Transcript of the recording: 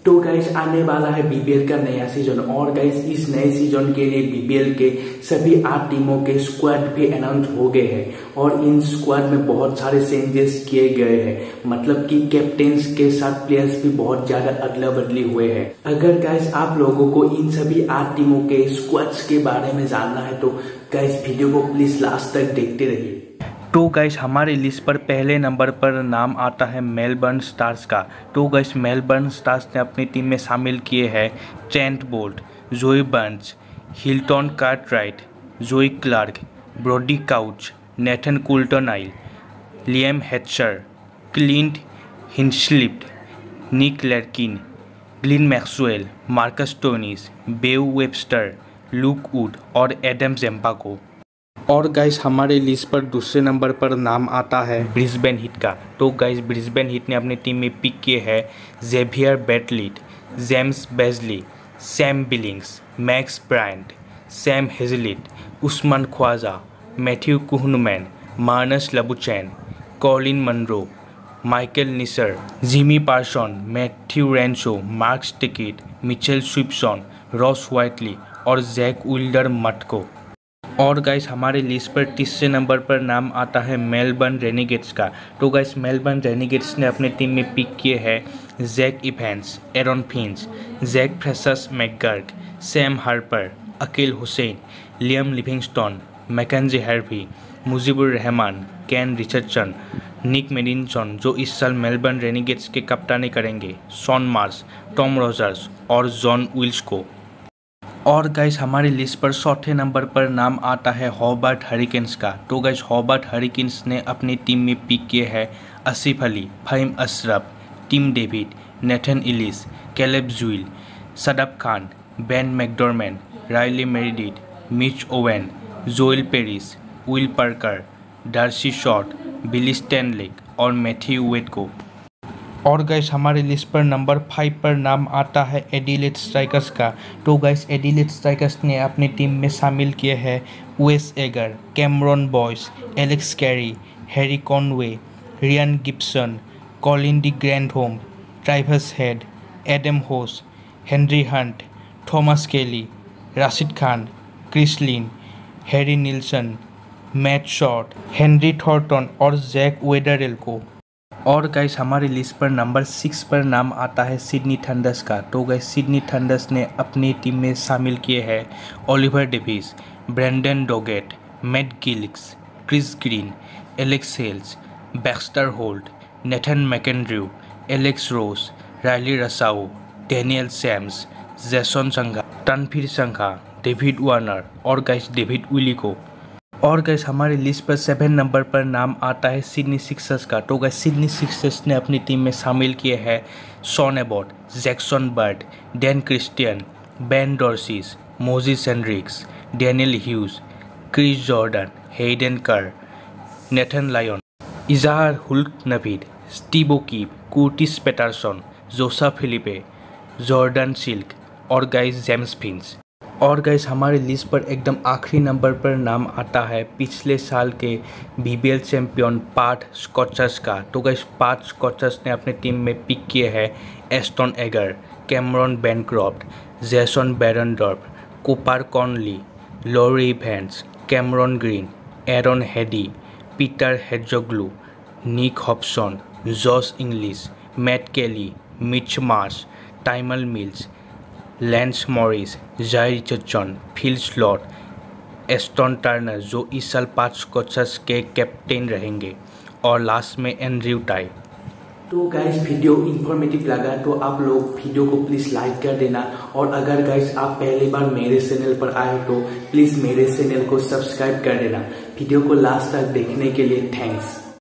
तो गाइस आने वाला है बीबीएल का नया सीजन और गाइस इस नए सीजन के लिए बीबीएल के सभी 8 टीमों के स्क्वाड भी अनाउंस हो गए हैं और इन स्क्वाड में बहुत सारे चेंजेस किए गए हैं। मतलब कि कैप्टन्स के साथ प्लेयर्स भी बहुत ज्यादा अदला बदली हुए हैं। अगर गाइस आप लोगों को इन सभी 8 टीमों के स्क्वाड्स के बारे में जानना है तो गाइस वीडियो को प्लीज लास्ट तक देखते रहिए। तो गाइस हमारी लिस्ट पर पहले नंबर पर नाम आता है मेलबर्न स्टार्स का। तो गाइस मेलबर्न स्टार्स ने अपनी टीम में शामिल किए हैं Trent Boult, Joe Burns, Hilton Cartwright, Joe Clarke, Brody Couch, Nathan Coulter Nile, Liam Hatcher, Clint Hinchliffe, Nick Larkin, Glenn Maxwell, Marcus Stoinis, Beau Webster, Luke Wood और Adam जेम्पाको। और guys हमारे लिस्ट पर दूसरे नंबर पर नाम आता है ब्रिस्बेन हीट का। तो गाइस ब्रिस्बेन हीट ने अपनी टीम में पिक किए हैं Xavier Bartlett, James Bazley, Sam Billings, Max Bryant, Sam Heazlett, Usman Khawaja, Matthew Kuhnemann, Marnus Labuschagne, Colin Munro, Michael Neser, Jimmy Peirson, Matthew Renshaw, Mark Steketee, Mitchell Swepson, Ross Whiteley और Jack विल्डर मटको। और guys हमारे list पर तीसरे number पर नाम आता है मेलबर्न रेनिगेट्स का। तो गाइस मेलबर्न रेनिगेट्स ने अपने टीम में पिक किए हैं Jake Evans, Aaron Finch, Jake Fraser McGurk, Sam Harper, Akeal Hosein, Liam Livingstone, Mackenzie Harvey, Mujeebur Rahman, Kane Richardson, Nic Maddinson जो इस साल मेलबर्न रेनिगेट्स के कप्तानी करेंगे, शॉन मार्श, टॉम रॉजर्स और जॉन विल्स को। और गाइस हमारी लिस्ट पर चौथे नंबर पर नाम आता है हॉबर्ट हरिकेन्स का। तो गाइस हॉबर्ट हरिकेन्स ने अपनी टीम में पिक किए हैं Asif Ali, Faheem Ashraf, Tim David, Nathan Ellis, Caleb Jewell, Shadab Khan, Ben McDermott, Riley Meredith, Mitch Owen, Joel Paris, Will Parker, D'Arcy Short, Billy Stanlake और मैथ्यू वेड को। और गाइस हमारे लिस्ट पर नंबर 5 पर नाम आता है एडिलेड स्ट्राइकर्स का। तो गाइस एडिलेड स्ट्राइकर्स ने अपनी टीम में शामिल किए हैं Wes Agar, Cameron Boyce, Alex Carey, Harry Conway, Ryan Gibson, Colin de Grandhomme, Travis Head, Adam Hose, Henry Hunt, Thomas Kelly, Rashid Khan, Chris Lynn, Harry Nielsen, Matt Short, Henry Thornton और Jake Weatherald को। और guys हमारी list पर number 6 पर नाम आता है Sydney thunder's का। तो गाइस सिडनी थंडर्स ने अपनी टीम में शामिल किए हैं Oliver Davies, Brendan Doggett, Matt Gilkes, Chris Green, Alex Hales, Baxter Holt, Nathan McAndrew, Alex Ross, Riley Rossouw, Daniel Sams, Jason Sangha, Tanveer Sangha, David Warner और गाइस डेविड विली को। और गाइस हमारी लिस्ट पर 7 नंबर पर नाम आता है सिडनी सिक्सर्स का। तो गाइस सिडनी सिक्सर्स ने अपनी टीम में शामिल किए हैं Sean Abbott, Jackson Bird, Dan Christian, Ben Dwarshuis, Moises Henriques, Daniel Hughes, Chris Jordan, Hayden Kerr, Nathan Lyon, Izhar Haq Naveed, Steve O'Keefe, Curtis Patterson, Josh Philippe, Jordan Silk और guys James Finch. और guys हमारी list पर एकदम आखिरी number पर नाम आता है पिछले साल के बीबीएल चैंपियन पार्थ स्कॉचर्स का। तो गाइस पार्थ स्कॉचर्स ने अपने टीम में पिक किए हैं Ashton Agar, Cameron Bancroft, Jason Behrendorff, Cooper Connolly, Laurie Evans, Cameron Green, Aaron Hardie, Peter Hatzoglou, Nick Hobson, Josh Inglis, Matt Kelly, Mitch Marsh, Tymal Mills, Lance Morris, Jhye Richardson, Phil Salt, Ashton Turner जो इस साल Partha scorchers के captain रहेंगे और last में Andrew Tye. तो guys video informative लगा तो आप लोग वीडियो को प्लीज लाइक कर देना और अगर गाइस आप पहली बार मेरे चैनल पर आए तो प्लीज मेरे चैनल को सब्सक्राइब कर देना। वीडियो को लास्ट तक देखने के लिए थैंक्स।